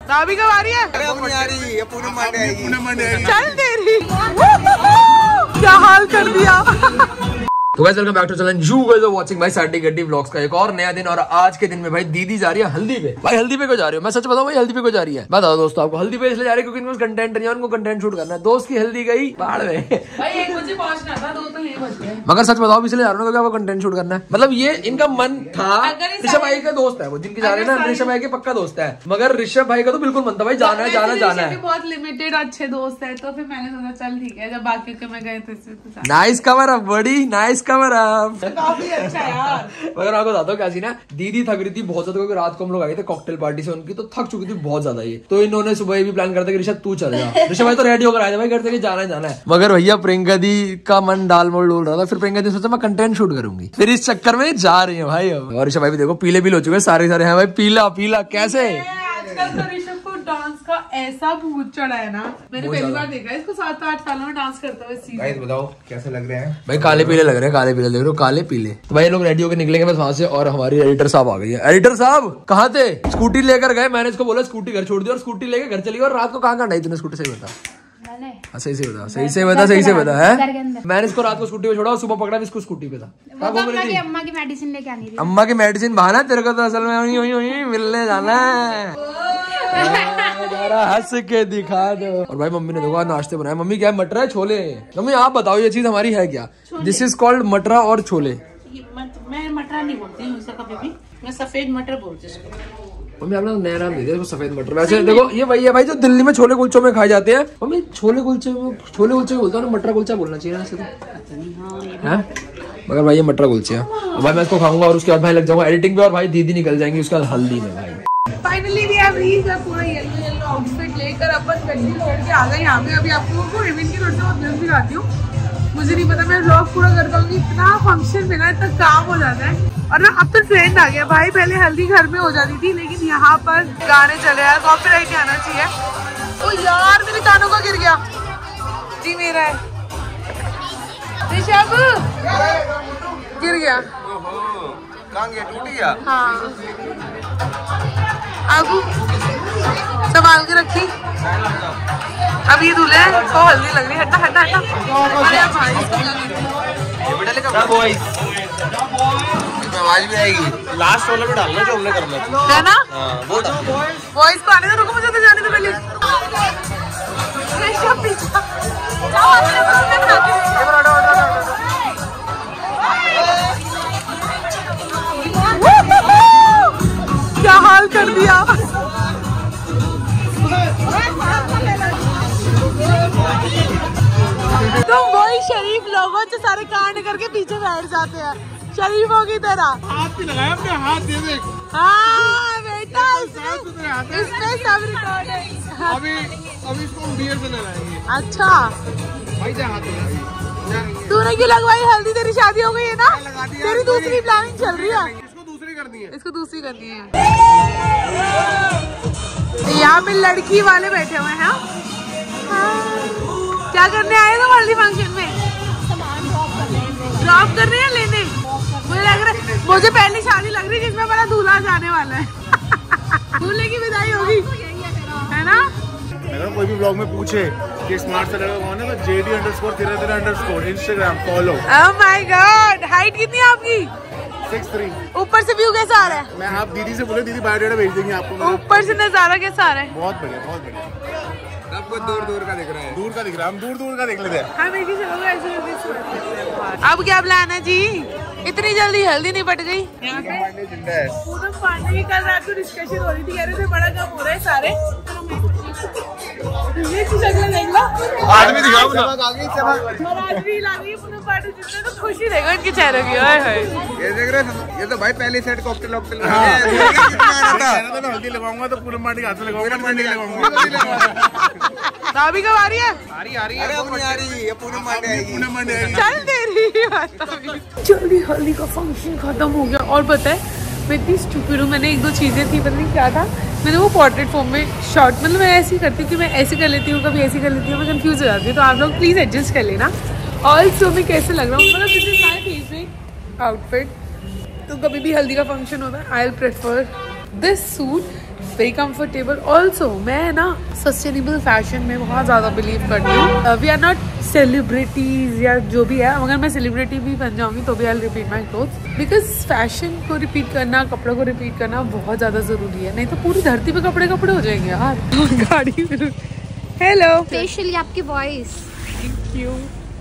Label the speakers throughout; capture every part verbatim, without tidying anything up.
Speaker 1: भाभी कब आ रही है?
Speaker 2: अब नहीं आ रही, ये पूनम मंडे आएगी। पूनम मंडे आएगी।
Speaker 1: चल तेरी क्या हाल कर दिया।
Speaker 3: तो guys welcome back to channel, you guys are watching भाई साडी गड्डी व्लॉग्स का एक और नया दिन। और आज के दिन में भाई दीदी जा रही है हल्दी पे। भाई हल्दी पे को जा रही है, मैं सच बताऊं भाई हल्दी पे को जा रही है। बताओ दोस्तों आपको हल्दी पे इसलिए जा रही है क्योंकि इनको कंटेंट नहीं है, उनको कंटेंट शूट करना है। दोस्त की हल्दी गई बाढ़ में
Speaker 1: भाई एक बजे पहुंचना था, दो तो एक बज गए।
Speaker 3: मगर सच बताओ इसलिए जा रहा हूँ क्योंकि आपको कंटेंट शूट करना है। मतलब ये इनका मन था। ऋषभ भाई का दोस्त है वो, जिनकी जा रहे हैं ना, ऋषभ भाई के पक्का दोस्त है। मगर ऋषभ भाई का तो बिल्कुल मन था भाई जाना है जाना जाना है।
Speaker 1: बहुत लिमिटेड अच्छे दोस्त है, तो फिर मैंने सोचा चल ठीक है, जब बाकी के मैं गए थे।
Speaker 3: नाइस कवर अप बड़ी, नाइस कवर अप।
Speaker 1: काफी अच्छा यार।
Speaker 3: मगर आपको बताता हूँ क्या सीन है, दीदी थक रही थी बहुत ज्यादा क्योंकि रात को हम लोग आए थे कॉकटेल पार्टी से उनकी, तो थक चुकी थी बहुत ज्यादा ये। तो इन्होंने सुबह भी प्लान करता कि ऋषभ तू चल जा। ऋषभ भाई तो रेडी होकर आए थे भाई, करते कि जाना है जाना है। मगर भैया प्रियंका दी का मन डाल मोल डोल रहा था। फिर प्रियंका दी सोचा मैं कंटेंट शूट करूंगी, फिर इस चक्कर में जा रही है भाई। और ऋषभ भाई भी देखो पीले पीले हो चुके हैं सारे सारे हैं भाई, पीला पीला कैसे।
Speaker 1: आजकल तो ऋषभ को डांस का ऐसा भूत चढ़ा है ना, मैंने पहली बार देखा है इसको सात आठ सालों में डांस करते हुए।
Speaker 2: गाइस बताओ कैसे लग रहे हैं
Speaker 3: भाई? काले पीले लग रहे हैं, काले पीले लग रहे हो, काले पीले। तो भाई लोग रेडी होकर निकलेंगे बस वहां से। और हमारी एडिटर साहब आ गई है। एडिटर साहब कहाँ थे? स्कूटी लेकर गए, मैंने इसको बोला स्कूटी घर छोड़ दी और स्कूटी लेकर घर चली गई। और रात को कहाँ कहाँ तूने स्कूटी? सही बता, सही से बता, सही से बता, सही से बता है। मैंने इसको रात को स्कूटी पे छोड़ा और सुबह पकड़ा इसको स्कूटी पे था।
Speaker 4: अम्मा की मेडिसिन लेके आनी थी।
Speaker 3: अम्मा की मेडिसिन बहाना, तेरे को तो असल में हुई हुई हुई मिलने जाना है। जरा हंस के दिखा दो। और भाई मम्मी ने देखो नाश्ते बनाए। मम्मी क्या है? मटरा है, छोले। मम्मी आप बताओ ये चीज हमारी है क्या? दिस इज कॉल्ड मटरा और छोले।
Speaker 1: मैं मटरा नहीं बोलती हूँ कभी भी, मैं सफेद मटर बोलती हूँ।
Speaker 3: मम्मी आप लोग नया नाम दे दिया सफेद मटर। वैसे देखो ये वही है भाई जो दिल्ली में छोले कुलचों में खाए जाते हैं। मम्मी छोले कुलचे छोले कुलचे बोलता हूँ, मटरा कुलचा बोलना चाहिए ना ऐसे तो है। मगर भाई ये मटरा कुलचे है। भाई मैं इसको खाऊंगा और उसके बाद भाई लग जाऊंगा एडिटिंग पे। और भाई दीदी निकल जाएंगी उसके बाद हल्दी में। भाई
Speaker 1: फाइनली भी आप पूरा येलो येलो आउटफिट लेकर अपन गड्डी छोड़ के आ गए यहाँ पे। अभी आप लोगों को रिविन की रोटी बहुत जल्द दिखाती हूँ। मुझे नहीं पता मैं व्लॉग पूरा कर पाऊंगी, इतना फंक्शन में ना इतना काम हो जाता है। और ना अब तो ट्रेंड आ गया भाई, पहले हल्दी घर में हो जाती थी लेकिन यहाँ पर गाने चले यार, कॉपीराइट नहीं आना चाहिए। ओ यार मेरे कानों का गिर गया जी, मेरा है ऋषभ गिर गया।
Speaker 2: कहाँ गया? टूट गया।
Speaker 1: हाँ अब संभाल के रखी। अब ये दूल्हे को हल्दी लग रही है। हटा हटा हटा भाई,
Speaker 2: आवाज भी आएगी। लास्ट वाला भी डालना जो हमने करना
Speaker 1: है ना।
Speaker 2: वो
Speaker 1: वॉइस को आने दो, रुको मुझे तो जाने दो पहले। क्या हाल कर दिया। तुम वही शरीफ लोगों से सारे कांड करके पीछे बैठ जाते हैं शरीफों की तरह।
Speaker 2: हाथ भी लगाया अपने, हाथ दे दे।
Speaker 1: हाँ बेटा इसमें इसमें सब रिकॉर्ड है।
Speaker 2: अभी अभी इसको बियर से लगाएंगे।
Speaker 1: अच्छा
Speaker 2: भाई जा हाथ लगाइए।
Speaker 1: तूने क्यों लगवाई हल्दी? तेरी शादी हो गई है ना, तेरी दूसरी प्लानिंग चल रही है।
Speaker 2: इसको दूसरी करनी है,
Speaker 1: इसको दूसरी करनी है। यहाँ पे लड़की वाले बैठे हुए हैं। क्या करने आए तुम हल्दी फंक्शन में? ड्रॉप कर रहे हैं लेने? मुझे लग रहा है मुझे पहली शादी लग रही है जिसमें बड़ा दूल्हा जाने वाला है। दूल्हे की विदाई होगी है ना।
Speaker 2: अगर कोई भी ब्लॉग में पूछे कि स्मार्ट से लड़का कौन है तो जेडी अंडरस्कोर तेरह तेरह underscore Instagram follow.
Speaker 1: Oh my god, height कितनी है आपकी?
Speaker 2: Six three.
Speaker 1: ऊपर से व्यू कैसा आ रहा है?
Speaker 2: मैं आप दीदी से बोले, दीदी बायोडाटा भेज देंगे आपको।
Speaker 1: ऊपर से नजारा कैसा आ रहा है?
Speaker 2: बहुत बढ़िया, बहुत बढ़िया। सबको दूर दूर का दिख रहा है। दूर का दिख रहा है, हम दूर दूर का देख लेते हैं।
Speaker 1: हाँ देखिए चलो ऐसे। अब क्या प्लान है जी? इतनी जल्दी हल्दी निपट गई। यहाँ पे पूनम पांडे की कल रात को डिस्कशन हो रही थी, कह रहे थे बड़ा काम हो रहा है सारे। ये शक्ल देख लो,
Speaker 2: आदमी दिखाओ ना।
Speaker 1: और आज भी लगी पूनम पांडे जितने तो खुशी देखो इनके चेहरों की। ओए होए
Speaker 2: ये देख रहे हैं, ये तो भाई पहले सेट कॉकटेल वॉकटेल हल्दी लगाऊंगा तो पूनम पांडे के हाथ में लगाऊंगा, मंडी लगाऊंगा।
Speaker 1: भाभी कब आ रही है?
Speaker 2: आ रही आ रही है, अब नहीं आ रही, ये पूनम पांडे आएगी। पूनम पांडे आएगी।
Speaker 1: चल तेरी जल्दी हल्दी का फंक्शन खत्म हो गया। और पता है मैं इतनी स्टूपिड हूँ, मैंने एक दो चीजें थी, पता नहीं क्या था, मैंने वो पोर्ट्रेट फॉर्म में शॉर्ट, मतलब मैं ऐसे ही करती हूँ कि मैं ऐसे कर लेती हूँ, कभी ऐसे कर लेती हूँ, मैं कंफ्यूज हो जाती हूँ। तो आप लोग प्लीज एडजस्ट कर लेना। ऑल्सो मैं कैसे लग रहा हूँ, मतलब this is my favourite outfit. तो कभी भी हल्दी का फंक्शन होता है I will prefer this suit it's very comfortable. Also मैं ना सस्टेनेबल फैशन में बहुत ज़्यादा बिलीव करती हूँ। वी आर नॉट सेलिब्रिटीज या जो भी है, अगर मैं सेलिब्रिटी भी बन जाऊंगी तो भी I repeat my clothes, because fashion को रिपीट करना, कपड़ों को रिपीट करना बहुत ज़्यादा ज़रूरी है, नहीं तो पूरी धरती पे कपड़े कपड़े हो जाएंगे यार। गाड़ी में हेलो,
Speaker 4: स्पेशली आपकी voice.
Speaker 1: Thank you,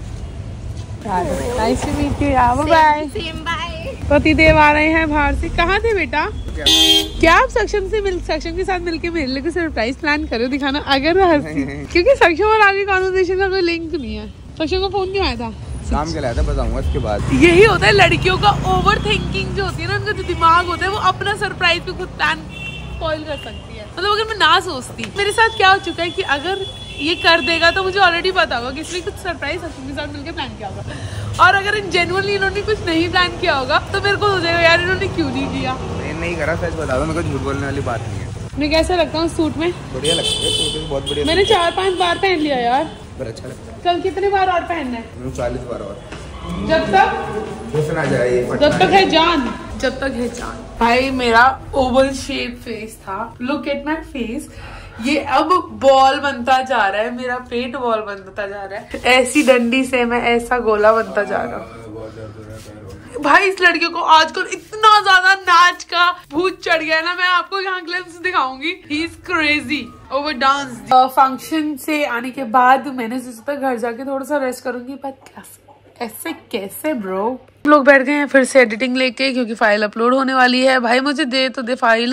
Speaker 1: nice to meet you यार, बाय
Speaker 4: सेम बाय।
Speaker 1: पतिदेव आ रहे हैं बाहर से। कहाँ थे बेटा? क्या आप सक्षम से मिल सक्षम के साथ मिलके मेरे लिए सरप्राइज प्लान करो, दिखाना अगर क्योंकि सक्षम और आगे कॉन्वर्सेशन का कोई लिंक नहीं है। सक्षम का फोन क्यों आया था?
Speaker 5: काम के लाया था, बताऊंगा इसके बाद।
Speaker 1: यही होता है लड़कियों का ओवर थिंकिंग जो होती है ना, उनका जो दिमाग होता है वो अपना सरप्राइज पे खुद प्लान स्पॉइल कर सकती है। मतलब अगर मैं ना सोचती, मेरे साथ क्या हो चुका है कि अगर ये कर देगा तो मुझे ऑलरेडी पता होगा कि इसलिए कुछ सरप्राइज सक्षम के साथ मिलकर प्लान किया होगा, और अगर इन जेन्युइनली इन्होंने कुछ नहीं प्लान किया होगा तो मेरे को हो जाएगा यार इन्होंने क्यों नहीं किया।
Speaker 5: नहीं नहीं करा, सच बता दो, मेरे को झूठ बोलने वाली बात नहीं है।
Speaker 1: मैं कैसा लगता हूँ सूट में?
Speaker 5: बढ़िया लगता है, सूट बहुत बढ़िया।
Speaker 1: मैंने चार पांच बार पहन लिया यार,
Speaker 5: पर अच्छा लगता है।
Speaker 1: कल कितने बार और पहनना है?
Speaker 5: चालीस बार और,
Speaker 1: जब तक
Speaker 5: हुस्न आ जाए,
Speaker 1: जब तक है जान, जब तक है जान। भाई मेरा ओवल शेप फेस था, लुक एट माय फेस, ये अब बॉल बनता जा रहा है, मेरा पेट बॉल बनता जा रहा है। ऐसी डंडी से मैं ऐसा गोला बनता जा रहा हूँ। भाई इस लड़के को आजकल इतना ज्यादा नाच का भूत चढ़ गया है ना, मैं आपको यहाँ ग्लिम्स दिखाऊंगी। He is crazy over dance. Function से आने के बाद मैंने सोचा था घर जाके थोड़ा सा रेस्ट करूंगी, बट ऐसे कैसे ब्रो? लोग बैठ गए हैं फिर से एडिटिंग लेके, क्योंकि फाइल अपलोड होने वाली है। भाई मुझे दे तो दे फाइल,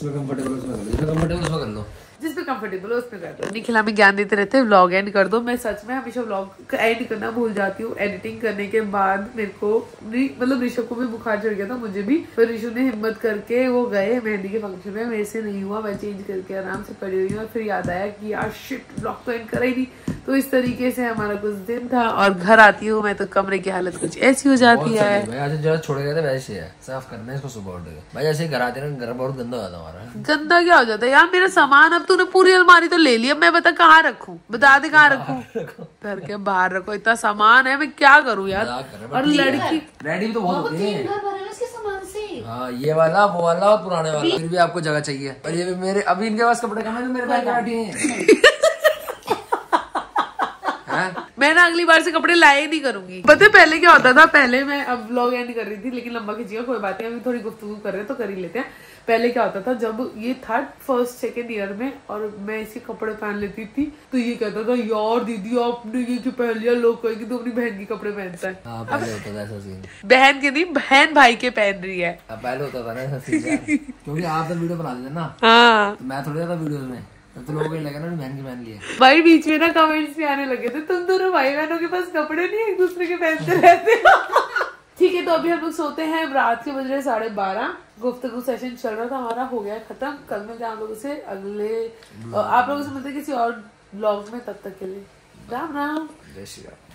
Speaker 1: जिस पे कंफर्टेबल हो उसमें कर दो। निखिल हमें ज्ञान देते रहते हैं, व्लॉग एंड कर दो। मैं सच में हमेशा व्लॉग एंड करना भूल जाती हूँ। एडिटिंग करने के बाद मेरे को मतलब ऋषभ को भी बुखार चढ़ गया था, मुझे भी, फिर ऋषु ने हिम्मत करके वो गए मेहंदी के फंक्शन में, मेरे से नहीं हुआ, मैं चेंज करके आराम से पड़ी हुई हूँ। और फिर याद आया कि यार शिट, व्लॉग तो एंड करा ही नहीं। तो इस तरीके से हमारा कुछ दिन था, और घर आती हूँ मैं तो कमरे की हालत कुछ ऐसी हो जाती है।
Speaker 3: जो छोड़ गए थे वैसे है, साफ करना है इसको सुबह उठ के। भाई ऐसे घर आते ना, घर बहुत गंदा हो जाता हमारा।
Speaker 1: गंदा क्या हो जाता है यार? मेरा सामान अब तूने पूरी अलमारी तो ले लिया, मैं बता कहाँ रखूं? बता दे कहाँ रखूं? घर के बाहर रखो, इतना सामान है, मैं क्या करूँ यार? और लड़की
Speaker 3: रेडी भी तो बहुत होती है से। हाँ, ये वाला, वो वाला और पुराने वाला, फिर भी आपको जगह चाहिए। और ये भी मेरे अभी इनके पास कपड़े कम है, मेरे पास काटी हैं।
Speaker 1: मैं ना अगली बार से कपड़े लाए नहीं करूंगी। पता है पहले क्या होता था? पहले मैं अब व्लॉग एंड कर रही थी, लेकिन लंबा खींचिएगा, कोई बात नहीं, अभी थोड़ी गुफ्तगू कर रहे हैं तो कर ही लेते हैं। पहले क्या होता था, जब ये था फर्स्ट सेकेंड ईयर में और मैं इसके कपड़े पहन लेती थी, तो ये कहता था यार दीदी आपने ये क्यों पहन लिया, लोग कहेंगे तो अपनी बहन के कपड़े पहनता है।
Speaker 3: हाँ, पहले होता था ऐसा सीन।
Speaker 1: बहन के नहीं, बहन भाई के पहन रही है।
Speaker 3: पहले होता था ना ऐसा सीन, क्योंकि आप तो वीडियो बना देते ना।
Speaker 1: हाँ,
Speaker 3: तो मैं थोड़ी ज्यादा वीडियो में तो लोगों को लगा ना बहन की पहन लिया।
Speaker 1: भाई बीच में ना कमेंट्स भी आने लगे थे, तुम दोनों भाई बहनों के पास कपड़े नहीं, एक दूसरे के पहनते रहते। ठीक है, तो अभी हम लोग सोते हैं। रात के बज रहे साढ़े बारह। गुफ्तगू सेशन चल रहा था हमारा, हो गया खत्म। कल मिलते हैं आप लोगों से अगले, आप लोगों से मिलते हैं किसी और ब्लॉग में। तब तक के लिए राम राम,
Speaker 3: जय श्री राम।